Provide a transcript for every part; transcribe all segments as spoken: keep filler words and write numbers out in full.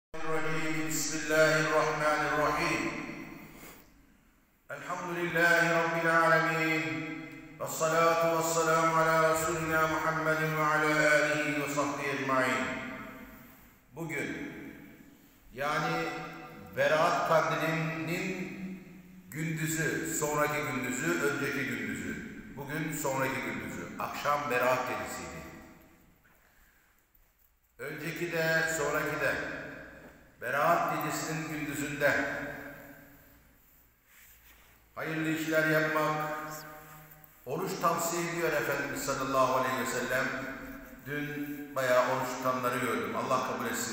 بسم الله الرحمن الرحيم الحمد لله رب العالمين والصلاة والسلام على رسولنا محمد وعلى آله وصحبه ecmaîn. Bugün yani Berat Kandili'nin gündüzü, sonraki gündüzü, önceki gündüzü. Bugün sonraki gündüzü. Akşam Berat gecesiydi. Önceki de, sonraki de. Berat gecesinin gündüzünde hayırlı işler yapmak, oruç tavsiye ediyor Efendimiz sallallahu aleyhi ve sellem. Dün bayağı oruç tutanları gördüm. Allah kabul etsin.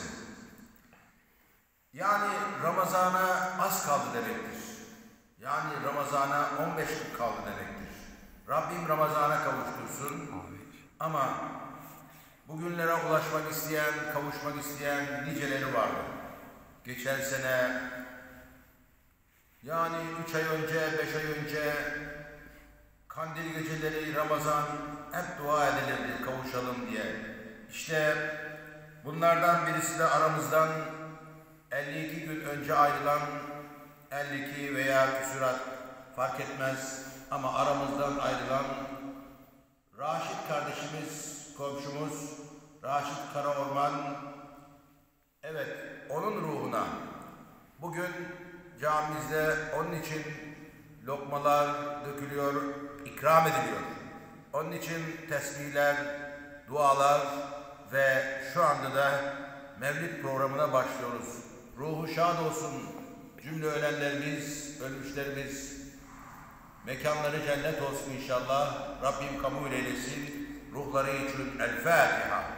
Yani Ramazan'a az kaldı demektir. Yani Ramazan'a on beş gün kaldı demektir. Rabbim Ramazan'a kavuştursun. Ama bugünlere ulaşmak isteyen, kavuşmak isteyen niceleri vardı. Geçen sene, yani üç ay önce, beş ay önce kandil geceleri, Ramazan hep dua edilirdi kavuşalım diye. İşte bunlardan birisi de aramızdan elli iki gün önce ayrılan, elli iki veya küsurat fark etmez ama aramızdan ayrılan Raşit kardeşimiz, komşumuz Raşit Karaorman. Evet, onun ruhuna bugün camimizde onun için lokmalar dökülüyor, ikram ediliyor. Onun için tesbihler, dualar ve şu anda da Mevlid programına başlıyoruz. Ruhu şad olsun cümle ölenlerimiz, ölmüşlerimiz. Mekanları cennet olsun inşallah. Rabbim kabul eylesin. Ruhları için El Fatiha.